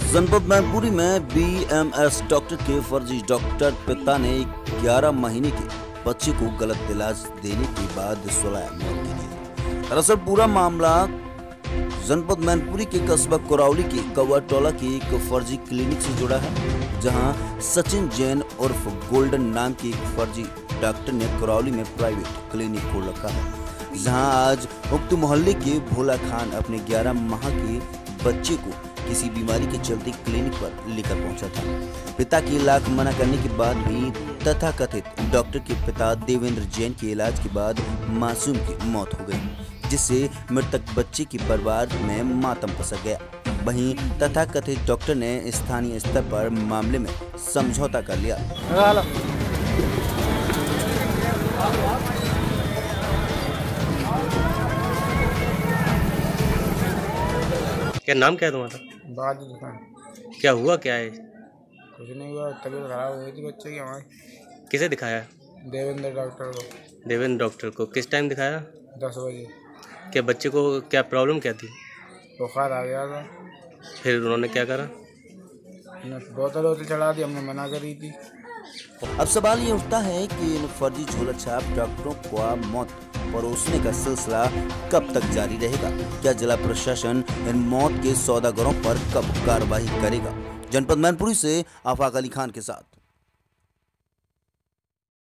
जनपद मैनपुरी में BMS doctor के फर्जी डॉक्टर पिता ने 11 महीने के बच्चे को गलत इलाज देने के बाद सुलाया मौत के लिए। दरअसल पूरा मामला जनपद मैनपुरी के कस्बा करौली के कौवा टोला के एक फर्जी क्लिनिक से जुड़ा है, जहां सचिन जैन उर्फ गोल्डन नाम के एक फर्जी डॉक्टर ने करौली में प्राइवेट क्लिनिक खोल रखा है, जहां आज उक्त मोहल्ले के भोला खान अपने 11 माह के बच्चे को किसी बीमारी के चलते क्लिनिक पर लेकर पहुंचा था। पिता की लाख मना करने के बाद भी तथाकथित डॉक्टर के पिता देवेंद्र जैन के इलाज के बाद मासूम की मौत हो गई, जिससे मृतक बच्चे के परिवार में मातम पसर गया। वहीं तथाकथित डॉक्टर ने स्थानीय स्तर पर मामले में समझौता कर लिया। क्या नाम क्या है तुम्हारा? बादल खान। क्या हुआ, क्या है? कुछ नहीं हुआ, तबीयत खराब हो गई थी बच्चे की हमारी। किसे दिखाया? देवेंद्र डॉक्टर को। देवेंद्र डॉक्टर को किस टाइम दिखाया? 10 बजे। क्या बच्चे को क्या प्रॉब्लम क्या थी? बुखार आ गया था। फिर उन्होंने क्या करा? बोतल वोतल चढ़ा दी, हमने मना करी थी। अब सवाल ये उठता है कि इन फर्जी झोला छाप डॉक्टरों को मौत परोसने का सिलसिला कब तक जारी रहेगा? क्या जिला प्रशासन इन मौत के सौदागरों पर कब कार्रवाई करेगा? जनपद मैनपुरी से आफाक अली खान के साथ।